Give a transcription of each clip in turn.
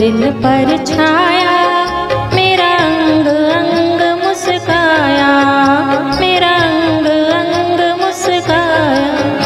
दिल पर छाया, मेरा अंग अंग मुस्काया, मेरा अंग अंग मुस्काया।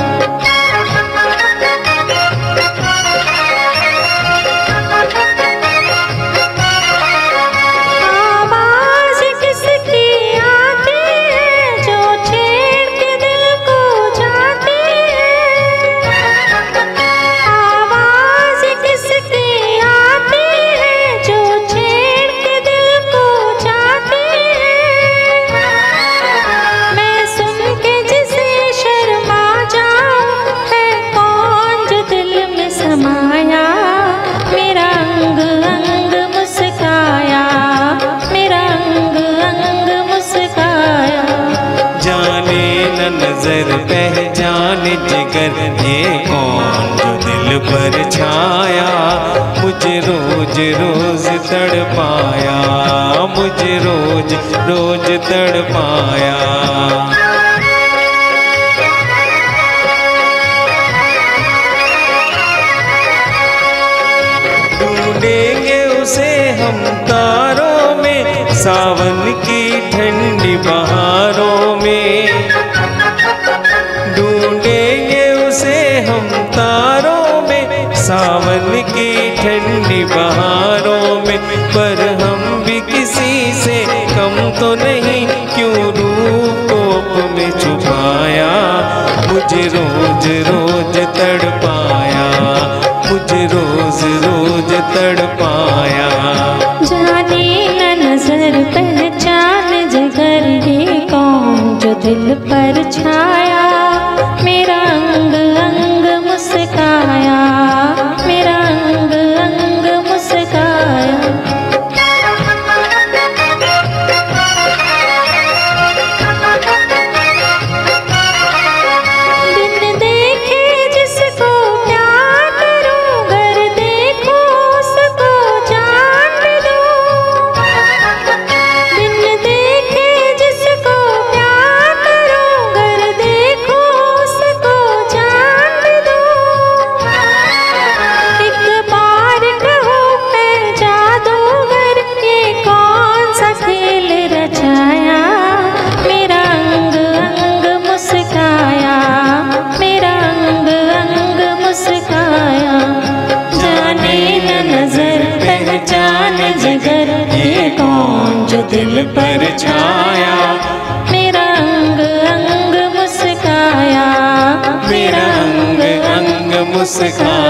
आवाज किसकी आती है जो छेड़ के दिल को जाती है, आवाज किसकी आती है जो छेड़ के दिल को जाती है। मैं सुन के जिसे शर्मा जाऊं, है कौन जो दिल में समाया, मेरा अंग अंग मुस्काया, मेरा अंग अंग मुस्काया। जाने न नजर पहचान जिगर, ये कौन जो दिल पर छाया, मुझे रोज रोज तड़पाया, मुझे रोज रोज तड़पाया। ढूंढेंगे उसे हम तारों में, सावन की ठंडी बहारों में। ढूंढेंगे उसे हम तारों में, सावन की ठंडी बहारों में। पर हम भी किसी से कम तो नहीं, क्यों रूप को अपने छुपाया, मुझे रोज रोज तड़पाया, मुझे रोज रोज तड़पाया। जाने न नजर पहचान जिगर, ये कौन जो दिल पर छाया, मेरा अंग अंग मुस्काया, मेरा अंग अंग मुस्काया। बिन देखे जिसको प्यार करूं, घर देखो उसको जान दूं। बिन देखे जिसको प्यार करूं, घर देखो उसको जान दूं। एक बार कहो है जादूगर, ये कौन सा खेल रचाया, मेरा अंग अंग मुस्काया, मेरा अंग अंग मुस्काया। जाने न नजर पहचान जिगर, ये कौन जो दिल पर छाया, मेरा अंग अंग मुस्काया, मेरा अंग अंग मुस्काया।